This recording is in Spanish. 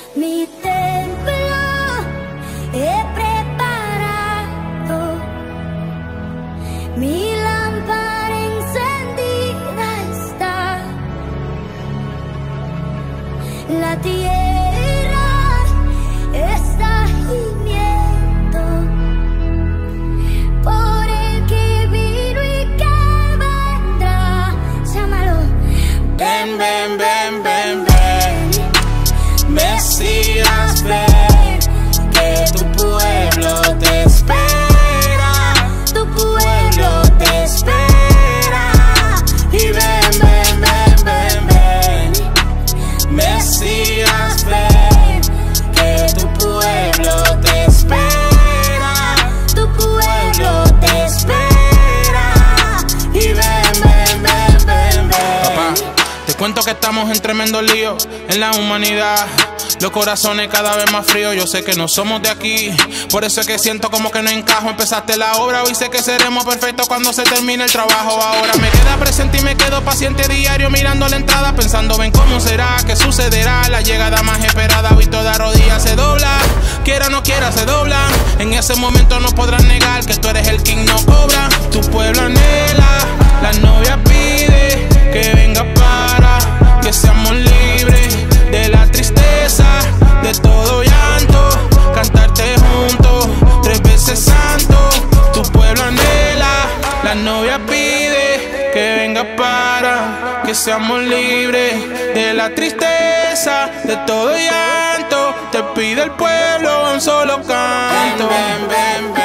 Mi templo he preparado, mi lámpara encendida está. La tierra está gimiendo por el que vino y que vendrá. Llámalo. Ven, ven, ven, ven, ven, Mesías, ven, que tu pueblo te espera, Tu pueblo te espera. Y ven, ven, ven, ven, ven, Mesías, ven, que tu pueblo te espera, tu pueblo te espera. Y ven, ven, ven, ven, ven. Papá, te cuento que estamos en tremendo lío en la humanidad. Los corazones cada vez más fríos, yo sé que no somos de aquí. Por eso es que siento como que no encajo. Empezaste la obra, hoy sé que seremos perfectos cuando se termine el trabajo. Ahora me queda presente y me quedo paciente diario, mirando la entrada, pensando ven cómo será, qué sucederá. La llegada más esperada, hoy toda rodilla se dobla. Quiera o no quiera se doblan. En ese momento no podrán negar que tú eres el king, no cobra. Tu pueblo anhela, la novia pide que venga para que seamos libres de la tristeza, de todo llanto, cantarte juntos, 3 veces santo. Tu pueblo anhela, la novia pide que venga para que seamos libres de la tristeza, de todo llanto. Te pide el pueblo un solo canto. Ven, ven, ven,